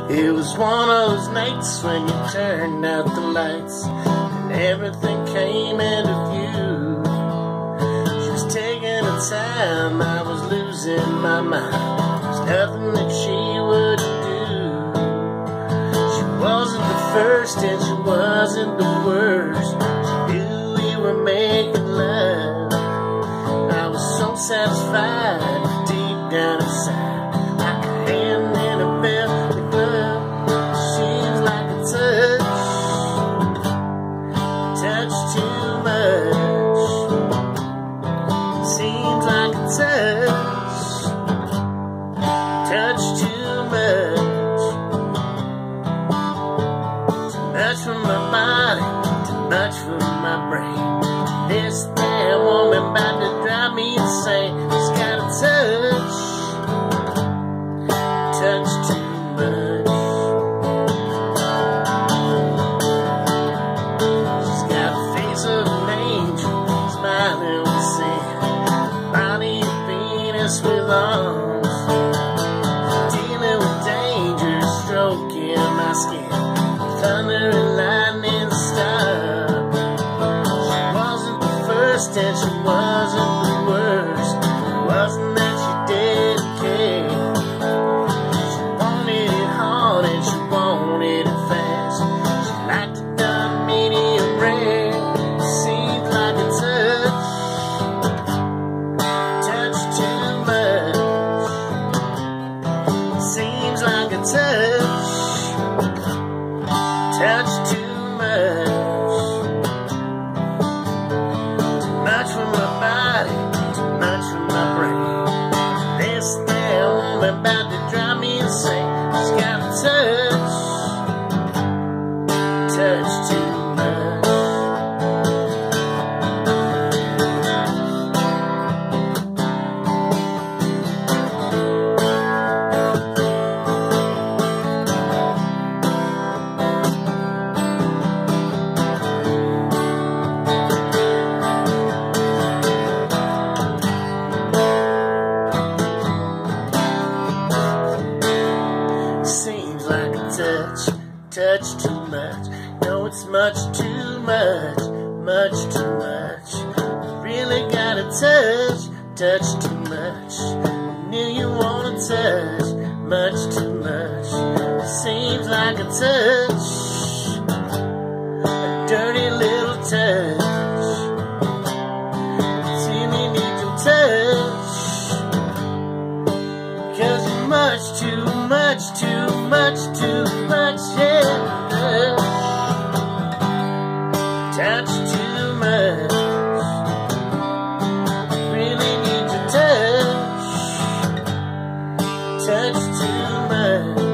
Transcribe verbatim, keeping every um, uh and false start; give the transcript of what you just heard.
It was one of those nights when you turned out the lights and everything came into view. She was taking her time, I was losing my mind. There's nothing that she wouldn't do. She wasn't the first and she wasn't the worst. She knew we were making love. I was so satisfied deep down inside. Like a hand in a velvet glove. Seems like a touch, touch too much. Seems like a touch, touch too much. Too much for my body, too much for my brain. This damn woman about to drive me insane. She's got a touch, touch too much. She's got the face of an angel, smiling with sin, body of Venus with arms, dealing with danger, stroking my skin, thunder and lightning stars. And she wasn't the worst. It wasn't that she didn't care. She wanted it hard and she wanted it fast. She liked it done medium rare. Seems like a touch, touch too much. Seems like a touch, touch too much. Much for my body, too much for my brain. This damn woman about to drive me insane. She's got a touch, touch too much. Touch, touch too much. No, it's much too much, much too much. You really gotta touch, touch too much. Knew you wanna touch, much too much. Seems like a touch, a dirty little touch. Really need your touch, 'cause you're much too much, too much, too much, yeah. Touch too much. Really need your touch, touch too much.